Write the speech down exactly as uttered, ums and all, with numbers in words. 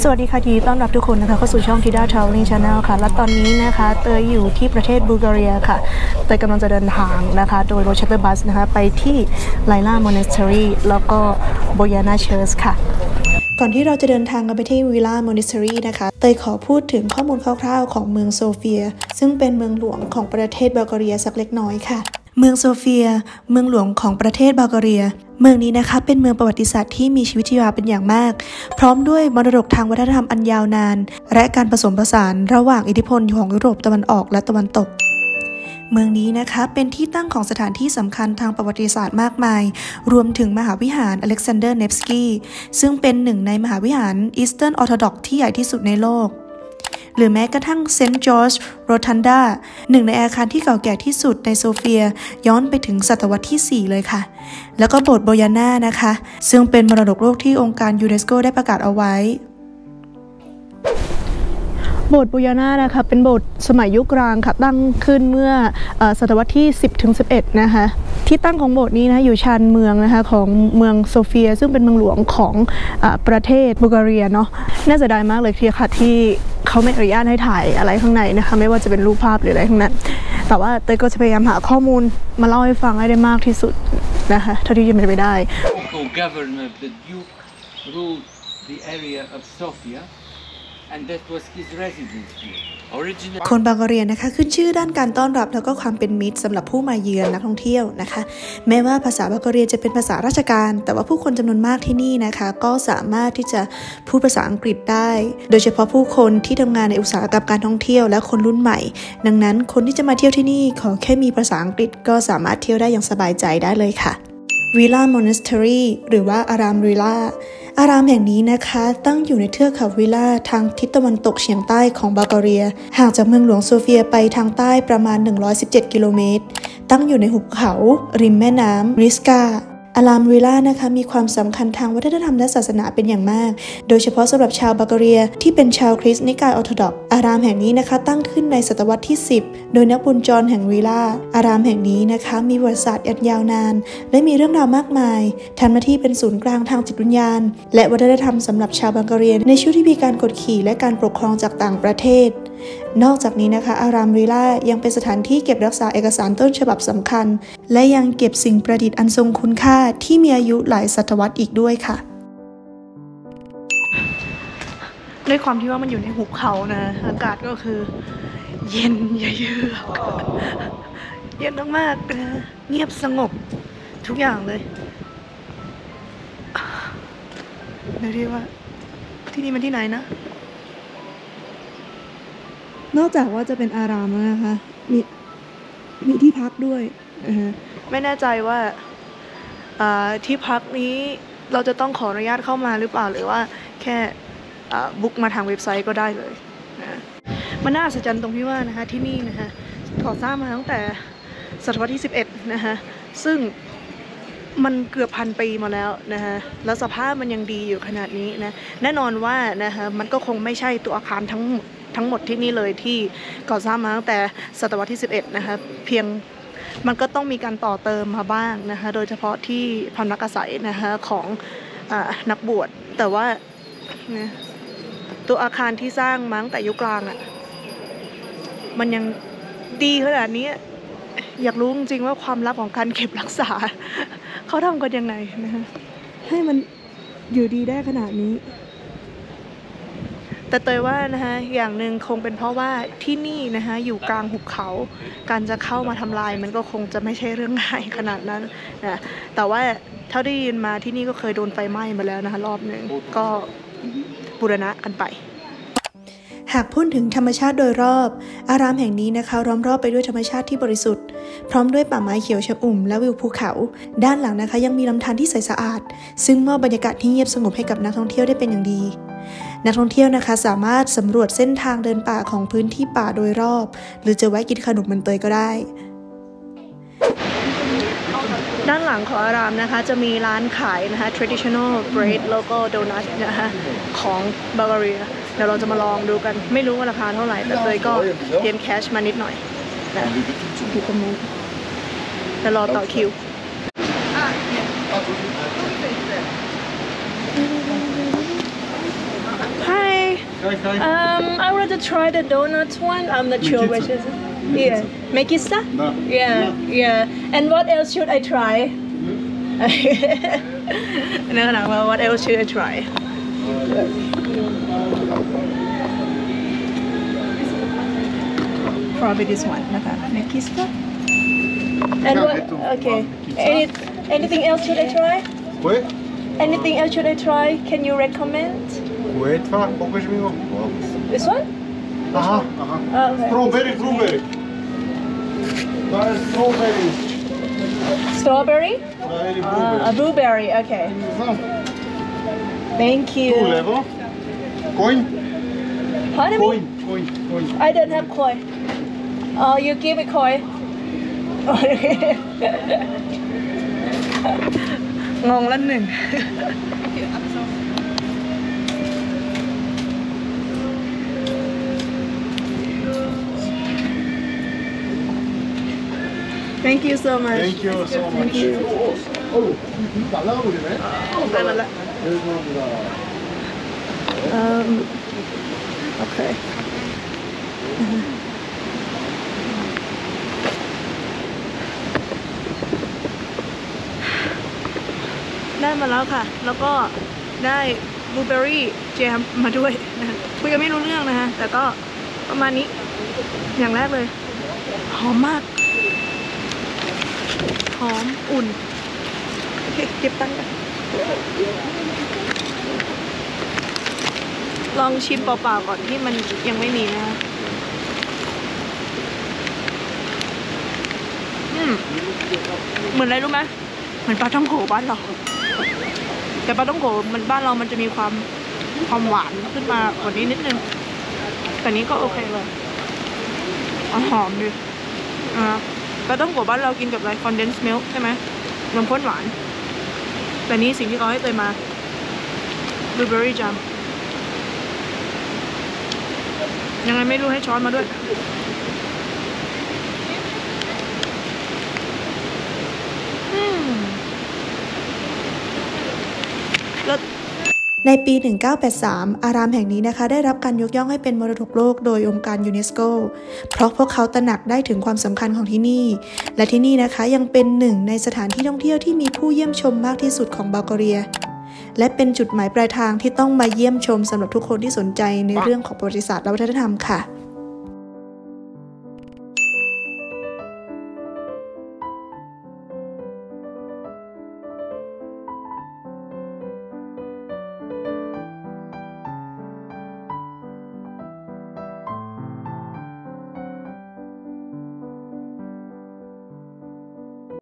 วัสดีค่ะทีต้อนรับทุกคนนะคะเข้าสู่ช่อง Tida Traveling Channel ค่ะและตอนนี้นะคะเตยอยู่ที่ประเทศบูลแกเรียค่ะเตยกำลังจะเดินทางนะคะโดยรถชัตเตอร์บัสนะคะไปที่ไลล่ามอนเนสเทอรีแล้วก็โบยานาเชิร์ชค่ะก่อนที่เราจะเดินทางกันไปที่วิลล่ามอนเนสเทอรีนะคะเตยขอพูดถึงข้อมูลคร่าวๆของเมืองโซเฟียซึ่งเป็นเมืองหลวงของประเทศบัลแกเรียสักเล็กน้อยค่ะเมืองโซเฟียเมืองหลวงของประเทศบัลแกเรียเมืองนี้นะคะเป็นเมืองประวัติศาสตร์ที่มีชีวิตชีวาเป็นอย่างมากพร้อมด้วยมรดกทางวัฒนธรรมอันยาวนานและการผสมผสานระหว่างอิทธิพลของยุโรปตะวันออกและตะวันตกเมืองนี้นะคะเป็นที่ตั้งของสถานที่สำคัญทางประวัติศาสตร์มากมายรวมถึงมหาวิหารอเล็กซานเดอร์เนฟสกีซึ่งเป็นหนึ่งในมหาวิหารอีสเทิร์นออร์โธดอกซ์ที่ใหญ่ที่สุดในโลกหรือแม้กระทั่งเซนต์จอร์จโรทันดาหนึ่งในอาคารที่เก่าแก่ที่สุดในโซเฟียย้อนไปถึงศตวรรษที่สี่เลยค่ะแล้วก็โบสถ์โบยาน่านะคะซึ่งเป็นมรดกโลกที่องค์การยูเนสโกได้ประกาศเอาไว้โบสถ์โบยาน่านะคะเป็นโบสถ์สมัยยุคกลางค่ะตั้งขึ้นเมื่อศตวรรษที่สิบถึงสิบเอ็ดนะคะที่ตั้งของโบสถ์นี้นะอยู่ชานเมืองนะคะของเมืองโซเฟียซึ่งเป็นเมืองหลวงของประเทศบูลแกเรียเนาะน่าเสียดายมากเลยที่ค่ะที่เขาไม่อนุญาตให้ถ่ายอะไรข้างในนะคะไม่ว่าจะเป็นรูปภาพหรืออะไรข้างในแต่ว่าเตยก็จะพยายามหาข้อมูลมาเล่าให้ฟังให้ได้มากที่สุดนะคะเท่าที่จะเป็นไปได้ Governor the Duke ruled the area of Sofia and that was his residence here. คนบัลแกเรียนะคะขึ้นชื่อด้านการต้อนรับแล้วก็ความเป็นมิตรสำหรับผู้มาเยือนนักท่องเที่ยวนะคะแม้ว่าภาษาบัลแกเรียจะเป็นภาษาราชการแต่ว่าผู้คนจำนวนมากที่นี่นะคะก็สามารถที่จะพูดภาษาอังกฤษได้โดยเฉพาะผู้คนที่ทำงานในอุตสาหกรรมการท่องเที่ยวและคนรุ่นใหม่ดังนั้นคนที่จะมาเที่ยวที่นี่ขอแค่มีภาษาอังกฤษก็สามารถเที่ยวได้อย่างสบายใจได้เลยค่ะวิลล่ามอนเนสเทอรีหรือว่าอารามวิลล่าอารามแห่งนี้นะคะตั้งอยู่ในเทือกเขาวิลล่าทางทิศตะวันตกเฉียงใต้ของบัลแกเรียห่างจากเมืองหลวงโซเฟียไปทางใต้ประมาณหนึ่งร้อยสิบเจ็ดกิโลเมตรตั้งอยู่ในหุบเขาริมแม่น้ำริสกาอารามวิลล่านะคะมีความสำคัญทางวัฒนธรรมและศาสนาเป็นอย่างมากโดยเฉพาะสำหรับชาวบัลแกเรียที่เป็นชาวคริสต์นิกายออร์โธดอกซ์อารามแห่งนี้นะคะตั้งขึ้นในศตวรรษที่สิบโดยนักบุญจรแห่งวิลล่าอารามแห่งนี้นะคะมีประวัติศาสตร์ยาวนานและมีเรื่องราวมากมายทำหน้าที่เป็นศูนย์กลางทางจิตวิญญาณและวัฒนธรรมสำหรับชาวบัลแกเรียในช่วงที่มีการกดขี่และการปกครองจากต่างประเทศนอกจากนี้นะคะอารามวิลล่ายังเป็นสถานที่เก็บรักษาเอกสารต้นฉบับสำคัญและยังเก็บสิ่งประดิษฐ์อันทรงคุณค่าที่มีอายุหลายศตวรรษอีกด้วยค่ะด้วยความที่ว่ามันอยู่ในหุบเขานะอากาศก็คือเย็นเยือกเย็นมากๆนะเงียบสงบทุกอย่างเลยเดี๋ยวเรียกว่าที่นี่มันที่ไหนนะนอกจากว่าจะเป็นอารามแล้วนะคะมีมีที่พักด้วยไม่แน่ใจว่าที่พักนี้เราจะต้องขออนุญาตเข้ามาหรือเปล่าหรือว่าแค่บุ๊กมาทางเว็บไซต์ก็ได้เลยนะมันน่าอัศจรรย์ตรงที่ว่านะคะที่นี่นะคะก่อสร้างมาตั้งแต่ศตวรรษที่สิบเอ็ดนะคะซึ่งมันเกือบพันปีมาแล้วนะคะแล้วสภาพมันยังดีอยู่ขนาดนี้นะแน่นอนว่านะคะมันก็คงไม่ใช่ตัวอาคารทั้งหมดทั้งหมดที่นี่เลยที่ก่อสร้างมาตั้งแต่ศตวรรษที่สิบเอ็ดนะคะเพียงมันก็ต้องมีการต่อเติมมาบ้างนะคะโดยเฉพาะที่พำนักอาศัยนะคะของอ่านักบวชแต่ว่านะตัวอาคารที่สร้างมาตั้งแต่ยุคกลางอ่ะมันยังดีขนาดนี้อยากรู้จริงๆว่าความลับของการเก็บรักษาเขาทำกันยังไงนะคะให้มันอยู่ดีได้ขนาดนี้แต่เตยว่านะคะอย่างหนึ่งคงเป็นเพราะว่าที่นี่นะคะอยู่กลางหุบเขาการจะเข้ามาทำลายมันก็คงจะไม่ใช่เรื่องง่ายขนาดนั้นนะแต่ว่าเท่าที่ยินมาที่นี่ก็เคยโดนไฟไหม้มาแล้วนะคะรอบหนึ่งก็บูรณะกันไปหากพูดถึงธรรมชาติโดยรอบอารามแห่งนี้นะคะล้อมรอบไปด้วยธรรมชาติที่บริสุทธิ์พร้อมด้วยป่าไม้เขียวชอุ่มและวิวภูเขาด้านหลังนะคะยังมีลำธารที่ใสสะอาดซึ่งมอบบรรยากาศที่เงียบสงบให้กับนักท่องเที่ยวได้เป็นอย่างดีนักท่องเที่ยวนะคะสามารถสำรวจเส้นทางเดินป่าของพื้นที่ป่าโดยรอบหรือจะแวะกินขนมมันเตยก็ได้ด้านหลังของอารามนะคะจะมีร้านขายนะคะ traditional bread แล้วก็ donut นะคะของบัลแกเรียเดี๋ยวเราจะมาลองดูกันไม่รู้ว่าราคาเท่าไหร่แต่เตยก็เตรียมแคชมานิดหน่อยนะอยู่ตรงนู้นจะรอต่อคิว Hi Um, I want to try the donut one. I'm not sure which is. Yeah, Mekista? No. Yeah, yeah. And what else should I try? no, no. Well, what else should I try? Probably this one. Okay, Mekista. And what? Okay. Any, anything else should I try? Wait. Anything else should I try? Can you recommend? Wait, pokaż mi go. This one? Aha, aha. Oh, okay. Strawberry, blueberry. To jest strawberry. Strawberry? Strawberry, Uh, a blueberry. Okay. Thank you. Tu lewo. Coin. Pardon Coin, me? coin, coin. I don't have coin. Oh, you give me coin. งงละหนึ่ง Thank you so much. Thank you so much. Thank you. Oh, 달라고 그러네. ได้มาละ 죄송합니다. Um, okay. ได้มาแล้วค่ะ แล้วก็ได้บลูเบอร์รี่แจมมาด้วยนะคะคุยกันไม่รู้เรื่องนะคะ แต่ก็ประมาณนี้ อย่างแรกเลย หอมมาก หอมอุ่นโอเคเก็บตังค์กันลองชิมเปล่าๆก่อนที่มันยังไม่มีนะคะอืมเหมือนอะไรรู้ไหมเหมือนปลาท่องโกบ้านเราแต่ปลาท่องโกมันบ้านเรามันจะมีความความหวานขึ้นมากว่านี้นิดนึงแต่นี้ก็โอเคเลยหอมดีอ่าปลาท่องโกบ้านเรากินกับอะไร condensed milk ใช่ไหมนมข้นหวานแต่นี้สิ่งที่เขาให้เตยมา blueberry jam ยังไงไม่รู้ให้ช้อนมาด้วยในปี หนึ่งเก้าแปดสาม อารามแห่งนี้นะคะได้รับการยกย่องให้เป็นมรดกโลกโดยองค์การยูเนสโกเพราะพวกเขาตระหนักได้ถึงความสำคัญของที่นี่และที่นี่นะคะยังเป็นหนึ่งในสถานที่ท่องเที่ยวที่มีผู้เยี่ยมชมมากที่สุดของบัลแกเรียและเป็นจุดหมายปลายทางที่ต้องมาเยี่ยมชมสำหรับทุกคนที่สนใจในเรื่องของประวัติศาสตร์และวัฒนธรรมค่ะ